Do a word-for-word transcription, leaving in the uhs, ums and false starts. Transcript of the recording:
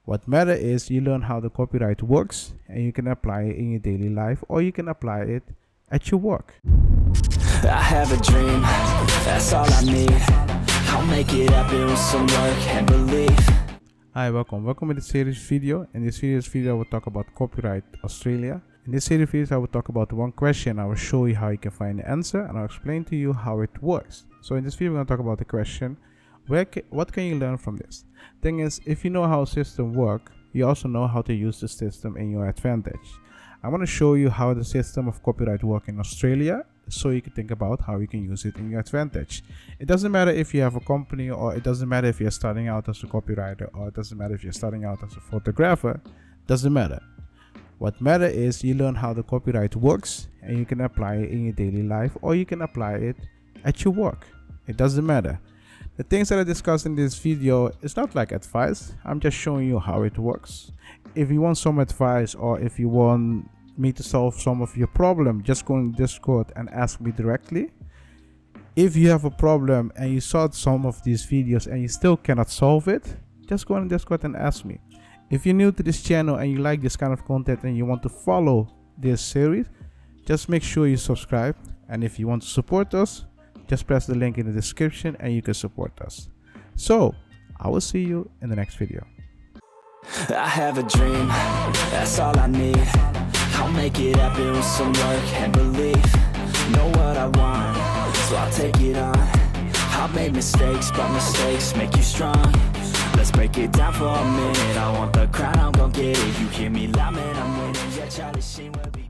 What matters is you learn how the copyright works and you can apply it in your daily life, or you can apply it at your work. I have a dream, that's all I need. I'll make it happen with some work and belief. Hi, welcome. Welcome to this series video. In this series video, I will talk about Copyright Australia. In this series video, I will talk about one question. I will show you how you can find the answer, and I'll explain to you how it works. So in this video, we're going to talk about the question. Where ca what can you learn from this? Thing is, if you know how a system works, you also know how to use the system in your advantage. I want to show you how the system of copyright works in Australia, so you can think about how you can use it in your advantage. It doesn't matter if you have a company, or it doesn't matter if you're starting out as a copywriter, or it doesn't matter if you're starting out as a photographer. Doesn't matter. What matters is you learn how the copyright works and you can apply it in your daily life, or you can apply it at your work. It doesn't matter. The things that I discussed in this video is not like advice. I'm just showing you how it works. If you want some advice, or if you want me to solve some of your problem, just go in Discord and ask me directly. If you have a problem and you saw some of these videos and you still cannot solve it, just go in Discord and ask me. If you're new to this channel and you like this kind of content and you want to follow this series, just make sure you subscribe. And if you want to support us, just press the link in the description and you can support us. So I will see you in the next video. I have a dream, that's all I need. I'll make it happen with some work and belief. Know what I want, so I'll take it on. I've made mistakes, but mistakes make you strong. Let's break it down for a minute. I want the crown, I'm gon' get it. You hear me loud, man, I'm winning. Yeah, Charlie Sheen will be